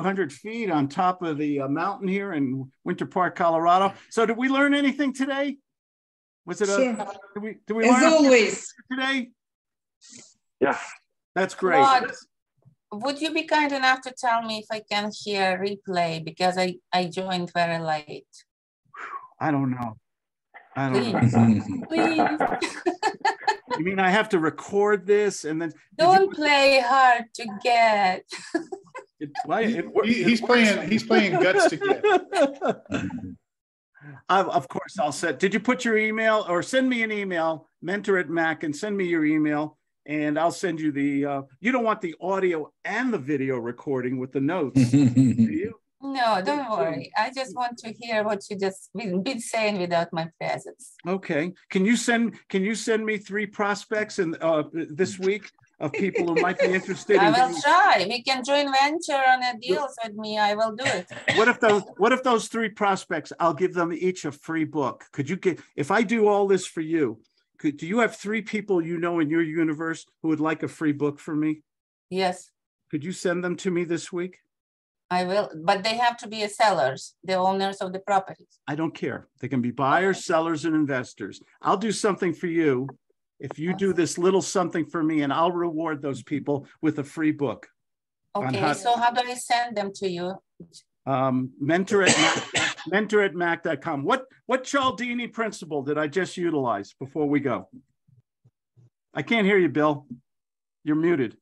200 feet on top of the mountain here in Winter Park, Colorado. So did we learn anything today? Was it Sure. did we As learn always today? Yeah. That's great. Claude, would you be kind enough to tell me if I can hear replay, because I joined very late. I don't know. I don't Please, know. please. You mean I have to record this and then Don't play hard to get. He's playing guts to get. Of course, I'll set. Did you put your email or send me an email, mentor@mac, and send me your email, and I'll send you the. You don't want the audio and the video recording with the notes, do you? No, don't worry. I just want to hear what you just been saying without my presence. Okay. Can you send me 3 prospects in this week of people who might be interested? I will try. We can join venture on a deals with me. I will do it. What if those 3 prospects, I'll give them each a free book. Could you get, if I do all this for you, do you have 3 people you know in your universe who would like a free book from me? Yes. Could you send them to me this week? I will, but they have to be sellers, the owners of the properties. I don't care. They can be buyers, sellers, and investors. I'll do something for you if you do this little something for me, and I'll reward those people with a free book. Okay, so how do I send them to you? mentor@mac.com. What Cialdini principle did I just utilize before we go? I can't hear you, Bill. You're muted.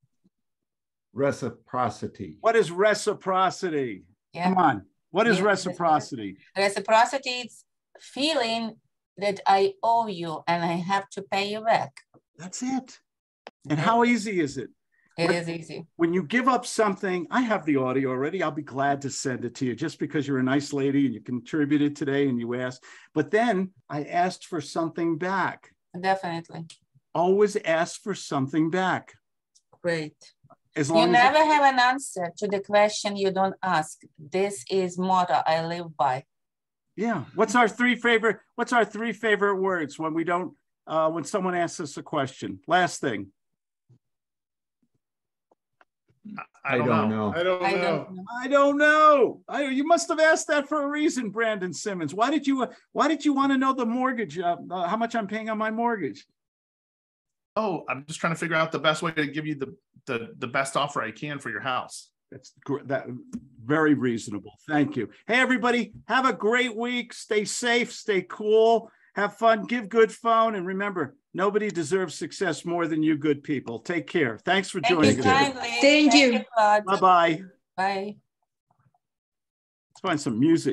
Reciprocity. What is reciprocity? Yeah. Come on. What is reciprocity? Reciprocity is feeling that I owe you and I have to pay you back. That's it. And how easy is it? It is easy. When you give up something, I have the audio already. I'll be glad to send it to you just because you're a nice lady and you contributed today and you asked. But then I asked for something back. Definitely. Always ask for something back. Great. As long you never have an answer to the question you don't ask. This is motto I live by. Yeah. What's our 3 favorite words when we don't when someone asks us a question? Last thing. I don't know. You must have asked that for a reason, Brandon Simmons. Why did you want to know the mortgage, how much I'm paying on my mortgage? Oh, I'm just trying to figure out the best way to give you the best offer I can for your house. That's very reasonable. Thank you. Hey, everybody, have a great week. Stay safe, stay cool, have fun, give good phone. And remember, nobody deserves success more than you good people. Take care. Thanks for joining us. Thank you. Bye-bye. Bye. Let's find some music.